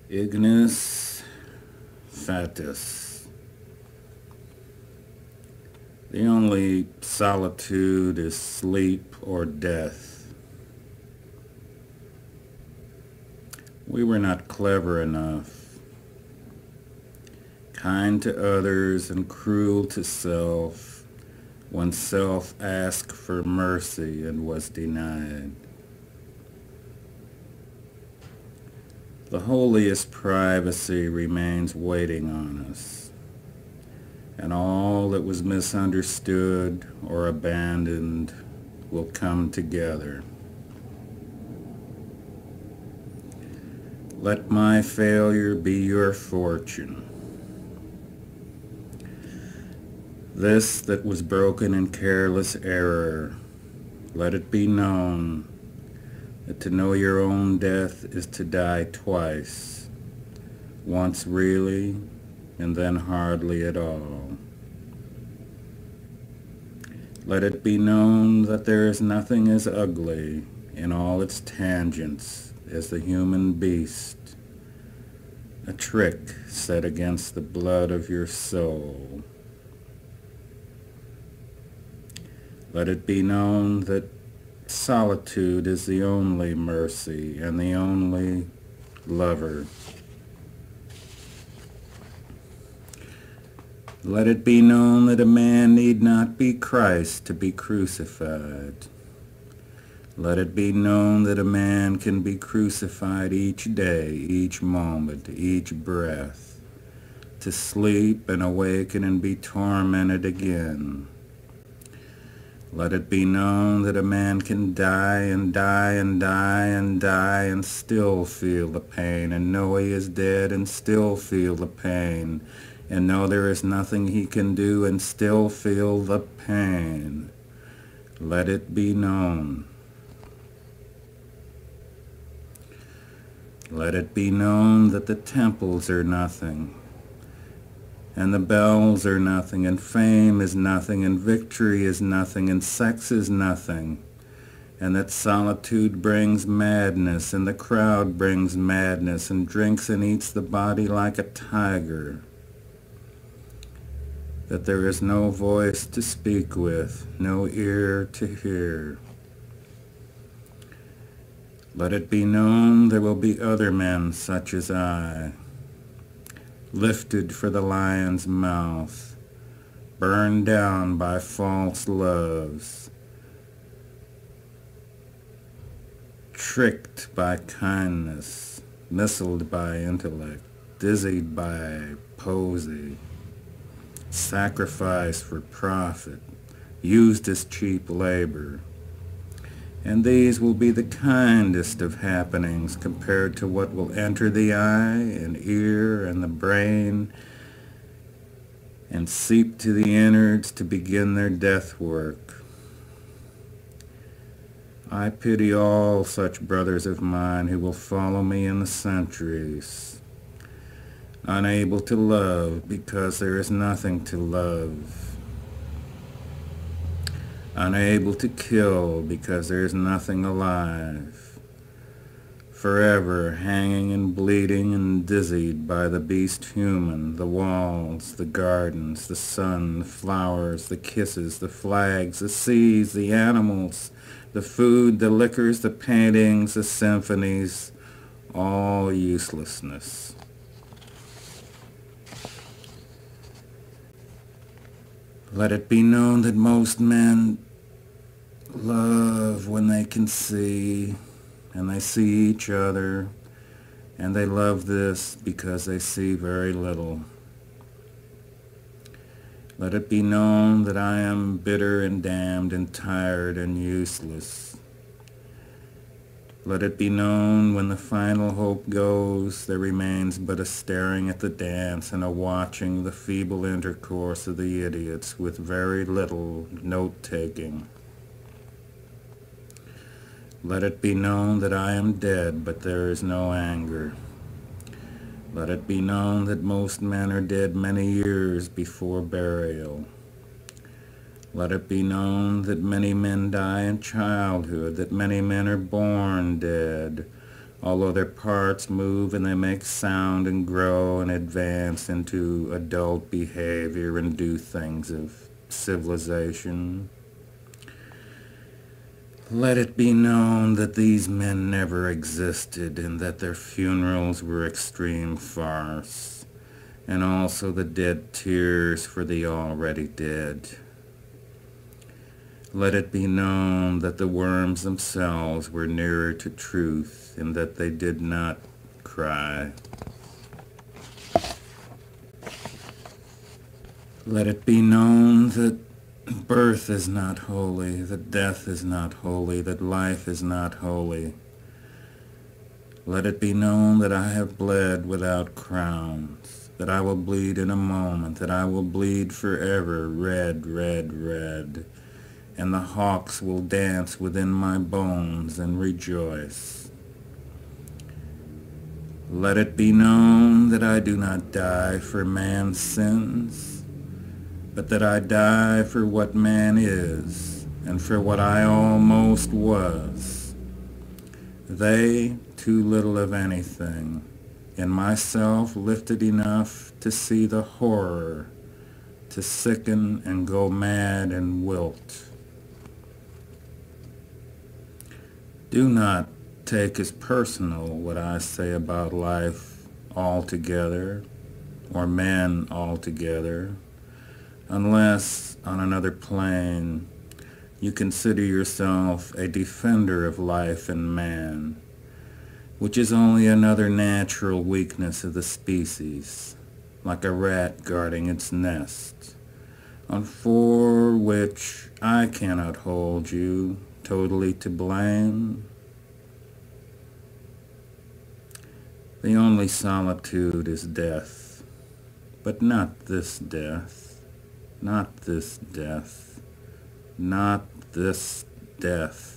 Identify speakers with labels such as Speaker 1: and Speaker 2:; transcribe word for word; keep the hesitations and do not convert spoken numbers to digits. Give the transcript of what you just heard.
Speaker 1: Ignis Fatuus. The only solitude is sleep or death. We were not clever enough, kind to others and cruel to self, when self asked for mercy and was denied. The holiest privacy remains waiting on us, and all that was misunderstood or abandoned will come together. Let my failure be your fortune. This that was broken in careless error, let it be known that to know your own death is to die twice, once really and then hardly at all. Let it be known that there is nothing as ugly in all its tangents as the human beast, a trick set against the blood of your soul. Let it be known that solitude is the only mercy and the only lover. Let it be known that a man need not be Christ to be crucified. Let it be known that a man can be crucified each day, each moment, each breath, to sleep and awaken and be tormented again. Let it be known that a man can die and die and die and die and still feel the pain, and know he is dead and still feel the pain, and know there is nothing he can do and still feel the pain. Let it be known. Let it be known that the temples are nothing, and the bells are nothing, and fame is nothing, and victory is nothing, and sex is nothing, and that solitude brings madness, and the crowd brings madness, and drinks and eats the body like a tiger, that there is no voice to speak with, no ear to hear. Let it be known there will be other men such as I, lifted for the lion's mouth, burned down by false loves, tricked by kindness, missiled by intellect, dizzied by poesy, sacrificed for profit, used as cheap labor. And these will be the kindest of happenings compared to what will enter the eye and ear and the brain and seep to the innards to begin their death work. I pity all such brothers of mine who will follow me in the centuries, unable to love because there is nothing to love, unable to kill because there is nothing alive, forever hanging and bleeding and dizzied by the beast human, the walls, the gardens, the sun, the flowers, the kisses, the flags, the seas, the animals, the food, the liquors, the paintings, the symphonies, all uselessness. Let it be known that most men love when they can see, and they see each other, and they love this because they see very little. Let it be known that I am bitter and damned and tired and useless. Let it be known when the final hope goes, there remains but a staring at the dance and a watching the feeble intercourse of the idiots with very little note-taking. Let it be known that I am dead, but there is no anger. Let it be known that most men are dead many years before burial. Let it be known that many men die in childhood, that many men are born dead, although their parts move and they make sound and grow and advance into adult behavior and do things of civilization. Let it be known that these men never existed and that their funerals were extreme farce, and also the dead tears for the already dead. Let it be known that the worms themselves were nearer to truth and that they did not cry. Let it be known that birth is not holy, that death is not holy, that life is not holy. Let it be known that I have bled without crowns, that I will bleed in a moment, that I will bleed forever, red, red, red, and the hawks will dance within my bones and rejoice. Let it be known that I do not die for man's sins, but that I die for what man is, and for what I almost was. They, too little of anything, and myself lifted enough to see the horror, to sicken and go mad and wilt. Do not take as personal what I say about life altogether, or men altogether, unless, on another plane, you consider yourself a defender of life and man, which is only another natural weakness of the species, like a rat guarding its nest, and for which I cannot hold you totally to blame. The only solitude is death, but not this death. Not this death, not this death.